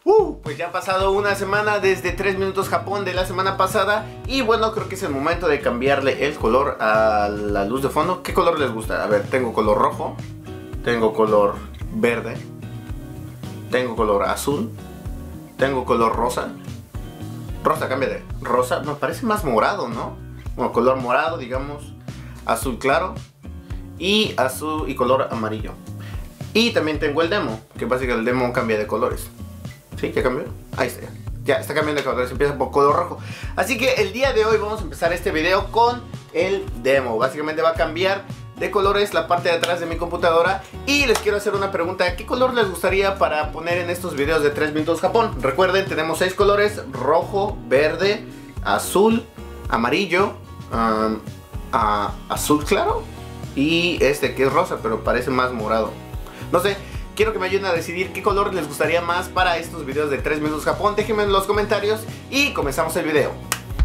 Pues ya ha pasado una semana desde 3 minutos Japón de la semana pasada. Y bueno, creo que es el momento de cambiarle el color a la luz de fondo. ¿Qué color les gusta? A ver, tengo color rojo, tengo color verde, tengo color azul, tengo color rosa. Rosa, cambia de rosa, me parece más morado, ¿no? Bueno, color morado, digamos, azul claro y azul y color amarillo. Y también tengo el demo, que básicamente el demo cambia de colores. ¿Sí? ¿Ya cambió? Ahí está. Ya está cambiando de colores, empieza por color rojo. Así que el día de hoy vamos a empezar este video con el demo. Básicamente va a cambiar de colores la parte de atrás de mi computadora. Y les quiero hacer una pregunta: ¿qué color les gustaría para poner en estos videos de 3 minutos Japón? Recuerden, tenemos 6 colores: rojo, verde, azul, amarillo, azul claro y este que es rosa, pero parece más morado. No sé, quiero que me ayuden a decidir qué color les gustaría más para estos videos de 3 minutos Japón. Déjenme en los comentarios y comenzamos el video.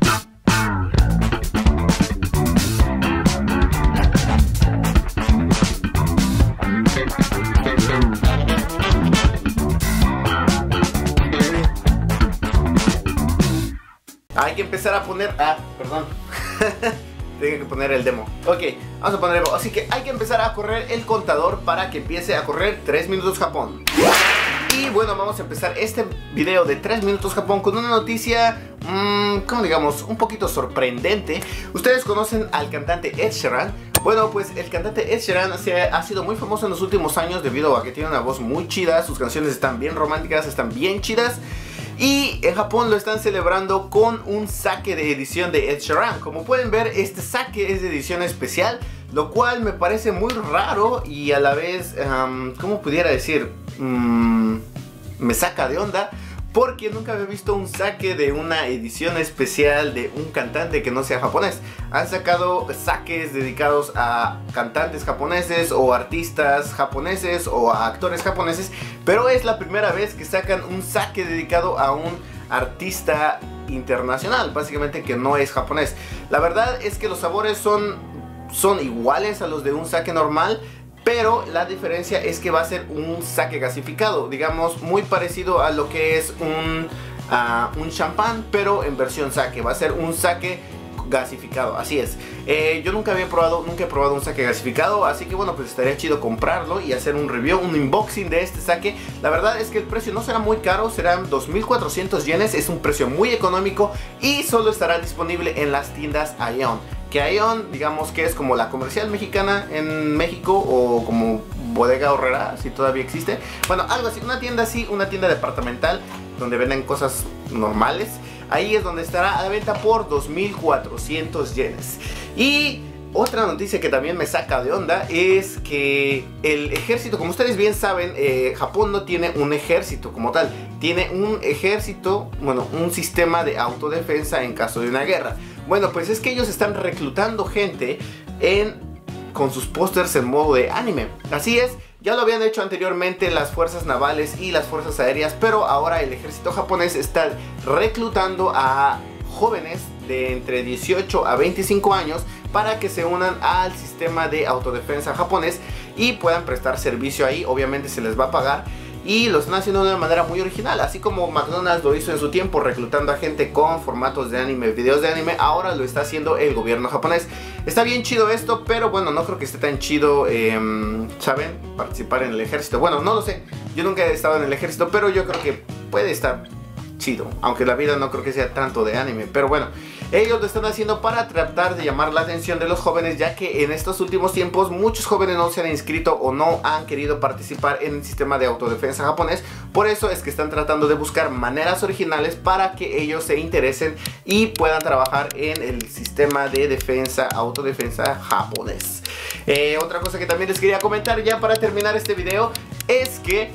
Hay que empezar a poner... perdón. Tengo que poner el demo. Ok, vamos a poner el demo. Así que hay que empezar a correr el contador para que empiece a correr 3 minutos Japón. Y bueno, vamos a empezar este video de 3 minutos Japón con una noticia, como digamos, un poquito sorprendente. Ustedes conocen al cantante Ed Sheeran. Bueno, pues el cantante Ed Sheeran ha sido muy famoso en los últimos años debido a que tiene una voz muy chida. Sus canciones están bien románticas, están bien chidas. Y en Japón lo están celebrando con un sake de edición de Ed Sheeran. Como pueden ver, este sake es de edición especial, lo cual me parece muy raro y a la vez, ¿cómo pudiera decir? Me saca de onda, porque nunca había visto un sake de una edición especial de un cantante que no sea japonés. Han sacado sakes dedicados a cantantes japoneses o artistas japoneses o a actores japoneses, pero es la primera vez que sacan un sake dedicado a un artista internacional, básicamente que no es japonés. La verdad es que los sabores son iguales a los de un sake normal, pero la diferencia es que va a ser un sake gasificado, digamos, muy parecido a lo que es un champán, pero en versión sake. Va a ser un sake gasificado, así es. Yo nunca he probado un sake gasificado, así que bueno, pues estaría chido comprarlo y hacer un review, un unboxing de este sake. La verdad es que el precio no será muy caro, serán 2.400 yenes, es un precio muy económico y solo estará disponible en las tiendas Aion. Que Aion, digamos que es como la comercial mexicana en México, o como Bodega Aurrera, si todavía existe. Bueno, algo así, una tienda departamental donde venden cosas normales. Ahí es donde estará a la venta por 2.400 yenes. Y otra noticia que también me saca de onda es que el ejército, como ustedes bien saben, Japón no tiene un ejército como tal. Tiene un ejército, bueno, un sistema de autodefensa en caso de una guerra. Bueno, pues es que ellos están reclutando gente con sus pósters en modo de anime. Así es, ya lo habían hecho anteriormente las fuerzas navales y las fuerzas aéreas, pero ahora el ejército japonés está reclutando a jóvenes de entre 18 a 25 años para que se unan al sistema de autodefensa japonés y puedan prestar servicio ahí. Obviamente se les va a pagar y lo están haciendo de una manera muy original, así como McDonald's lo hizo en su tiempo reclutando a gente con formatos de anime, videos de anime. Ahora lo está haciendo el gobierno japonés. Está bien chido esto, pero bueno, no creo que esté tan chido, ¿saben? Participar en el ejército. Bueno, no lo sé, yo nunca he estado en el ejército, pero yo creo que puede estar chido, aunque la vida no creo que sea tanto de anime. Pero bueno, ellos lo están haciendo para tratar de llamar la atención de los jóvenes, ya que en estos últimos tiempos muchos jóvenes no se han inscrito o no han querido participar en el sistema de autodefensa japonés. Por eso es que están tratando de buscar maneras originales para que ellos se interesen y puedan trabajar en el sistema de defensa, autodefensa japonés. Otra cosa que también les quería comentar ya para terminar este video es que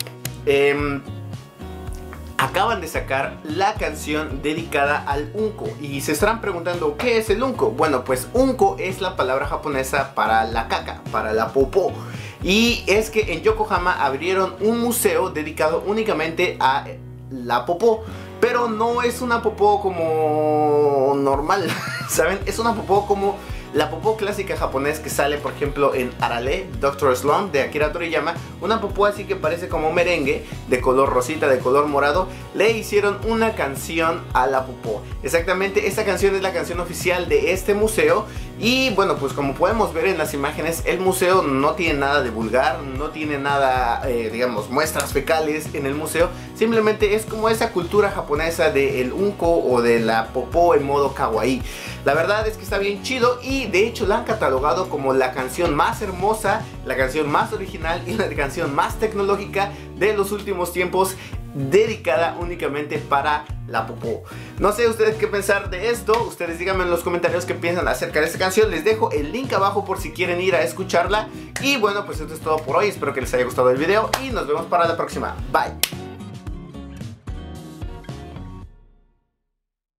acaban de sacar la canción dedicada al unko. Y se estarán preguntando, ¿qué es el unko? Bueno, pues unko es la palabra japonesa para la caca, para la popó. Y es que en Yokohama abrieron un museo dedicado únicamente a la popó. Pero no es una popó como normal, ¿saben? Es una popó como La popó clásica japonés que sale por ejemplo en Arale, Dr. Slump de Akira Toriyama, una popó así que parece como merengue, de color rosita, de color morado, le hicieron una canción a la popó. Exactamente, esta canción es la canción oficial de este museo. Y bueno, pues como podemos ver en las imágenes, el museo no tiene nada de vulgar, no tiene nada, digamos, muestras fecales en el museo. Simplemente es como esa cultura japonesa del unko o de la popó en modo kawaii. La verdad es que está bien chido y de hecho la han catalogado como la canción más hermosa, la canción más original y la canción más tecnológica de los últimos tiempos, dedicada únicamente para la popó. No sé ustedes qué pensar de esto, ustedes díganme en los comentarios qué piensan acerca de esta canción. Les dejo el link abajo por si quieren ir a escucharla. Y bueno, pues esto es todo por hoy, espero que les haya gustado el video y nos vemos para la próxima. Bye.